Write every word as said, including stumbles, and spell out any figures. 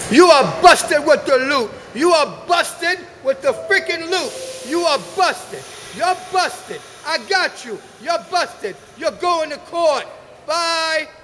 You are busted with the loot. You are busted with the freaking loot. You are busted. You're busted. I got you. You're busted. You're going to court. Bye.